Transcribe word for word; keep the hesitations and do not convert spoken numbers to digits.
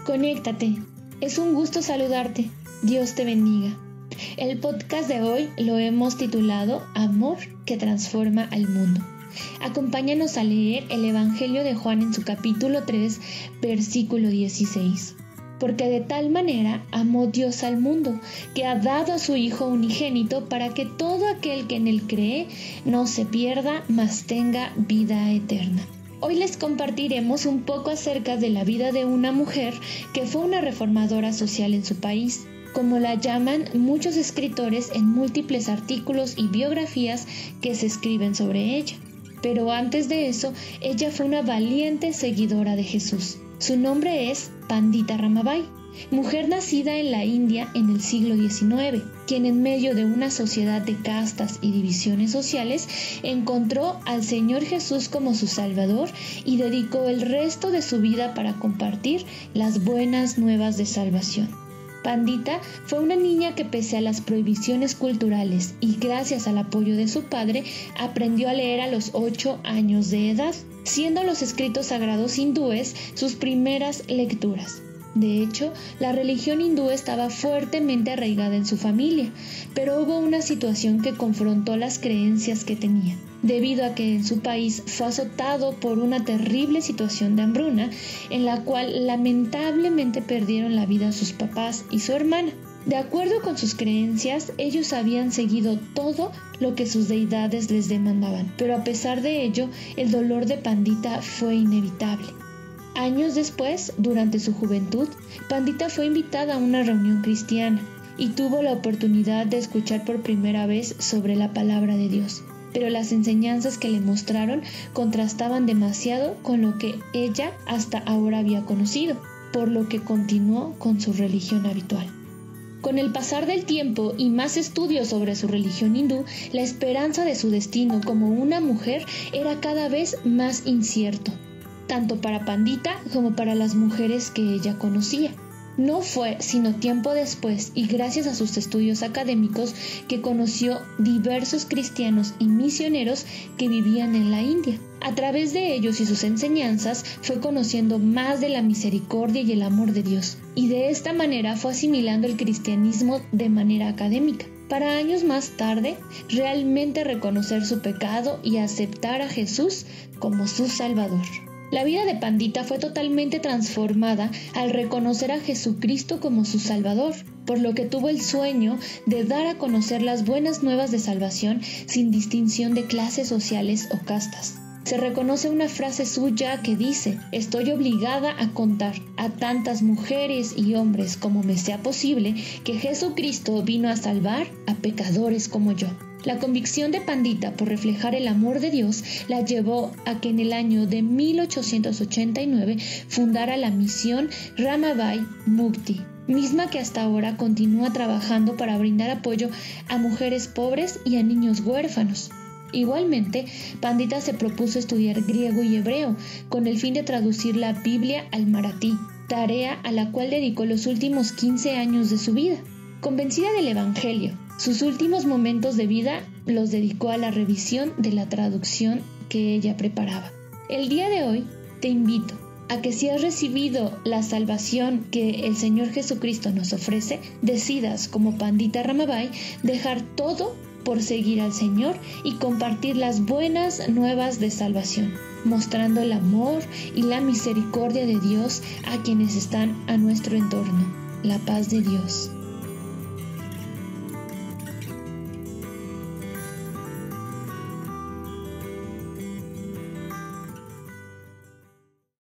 Conéctate. Es un gusto saludarte. Dios te bendiga. El podcast de hoy lo hemos titulado Amor que transforma al mundo. Acompáñanos a leer el Evangelio de Juan en su capítulo tres, versículo dieciséis. Porque de tal manera amó Dios al mundo, que ha dado a su Hijo unigénito para que todo aquel que en él cree no se pierda, mas tenga vida eterna. Hoy les compartiremos un poco acerca de la vida de una mujer que fue una reformadora social en su país, como la llaman muchos escritores en múltiples artículos y biografías que se escriben sobre ella. Pero antes de eso, ella fue una valiente seguidora de Jesús. Su nombre es Pandita Ramabai, mujer nacida en la India en el siglo diecinueve, quien en medio de una sociedad de castas y divisiones sociales encontró al Señor Jesús como su Salvador y dedicó el resto de su vida para compartir las buenas nuevas de salvación. Pandita fue una niña que, pese a las prohibiciones culturales y gracias al apoyo de su padre, aprendió a leer a los ocho años de edad, siendo los escritos sagrados hindúes sus primeras lecturas. De hecho, la religión hindú estaba fuertemente arraigada en su familia, pero hubo una situación que confrontó las creencias que tenía, debido a que en su país fue azotado por una terrible situación de hambruna, en la cual lamentablemente perdieron la vida sus papás y su hermana. De acuerdo con sus creencias, ellos habían seguido todo lo que sus deidades les demandaban, pero a pesar de ello, el dolor de Pandita fue inevitable. Años después, durante su juventud, Pandita fue invitada a una reunión cristiana y tuvo la oportunidad de escuchar por primera vez sobre la palabra de Dios. Pero las enseñanzas que le mostraron contrastaban demasiado con lo que ella hasta ahora había conocido, por lo que continuó con su religión habitual. Con el pasar del tiempo y más estudios sobre su religión hindú, la esperanza de su destino como una mujer era cada vez más incierto, tanto para Pandita como para las mujeres que ella conocía. No fue sino tiempo después y gracias a sus estudios académicos que conoció diversos cristianos y misioneros que vivían en la India. A través de ellos y sus enseñanzas fue conociendo más de la misericordia y el amor de Dios, y de esta manera fue asimilando el cristianismo de manera académica, para años más tarde realmente reconocer su pecado y aceptar a Jesús como su Salvador. La vida de Pandita fue totalmente transformada al reconocer a Jesucristo como su Salvador, por lo que tuvo el sueño de dar a conocer las buenas nuevas de salvación sin distinción de clases sociales o castas. Se reconoce una frase suya que dice: «Estoy obligada a contar a tantas mujeres y hombres como me sea posible que Jesucristo vino a salvar a pecadores como yo». La convicción de Pandita por reflejar el amor de Dios la llevó a que en el año de mil ochocientos ochenta y nueve fundara la misión Ramabai Mukti, misma que hasta ahora continúa trabajando para brindar apoyo a mujeres pobres y a niños huérfanos. Igualmente, Pandita se propuso estudiar griego y hebreo con el fin de traducir la Biblia al maratí, tarea a la cual dedicó los últimos quince años de su vida. Convencida del Evangelio, sus últimos momentos de vida los dedicó a la revisión de la traducción que ella preparaba. El día de hoy te invito a que, si has recibido la salvación que el Señor Jesucristo nos ofrece, decidas, como Pandita Ramabai, dejar todo por seguir al Señor y compartir las buenas nuevas de salvación, mostrando el amor y la misericordia de Dios a quienes están a nuestro entorno. La paz de Dios.